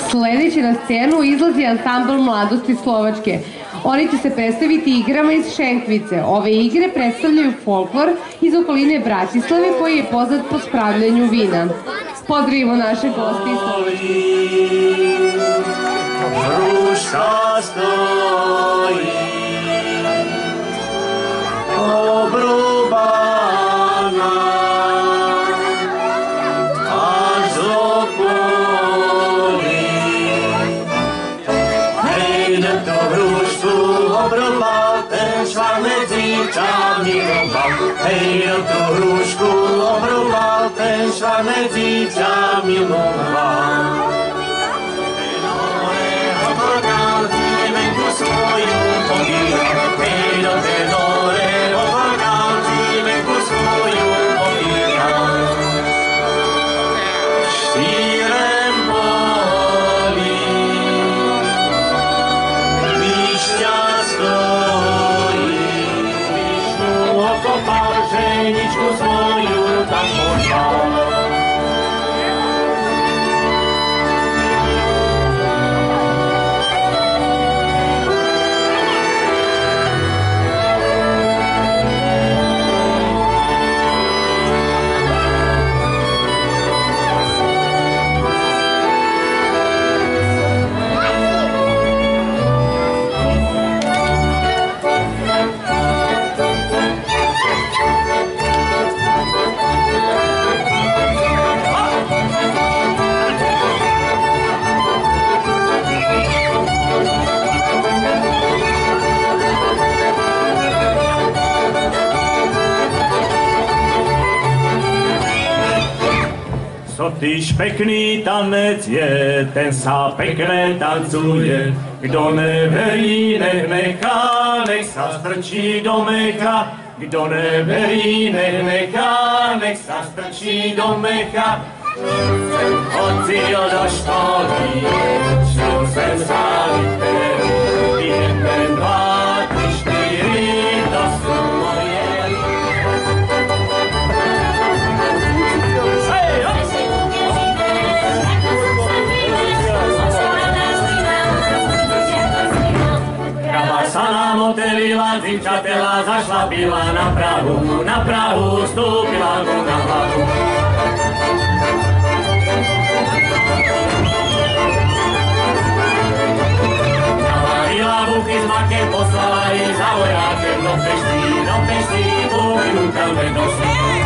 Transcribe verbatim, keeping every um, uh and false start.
Sledeći na scenu izlazi ansambl Mladosti Slovačke. Oni će se predstaviti igrama iz Šenkvice. Ove igre predstavljaju folklor iz okoline Bratislave koji je poznat po spravljanju vina. Pozdravimo naše goste iz Slovačke. Hruška stoji obrubana, až do poli. Hej, na to hrušku obrubal, ten šla medzi čami robal. Hej, na to hrušku obrubal, ten šla medzi čami robal. Svoju pobíral, hej, do té dole odvágal, cílenku svoju pobíral. Štýrem polí Višťa stojí, Višňu okopal, ženičku svoju tam poslal. Tyž pekný tanec je, ten sa pekne tancuje. Kdo neverí, nech nechá, nech sa strčí do mecha. Kdo neverí, nech nechá, nech sa strčí do mecha. Chodil do školy, šel sem sa vyperu, jeden, dva, tri, štyri, to sú moje. Sa nám otelila, zimčatela, zašla pila na Prahu, na Prahu stúpila mu na hlavu. Navarila buchy s makem, poslala jej za vojákem do Pešty, do Pešty, buchy rukame došli.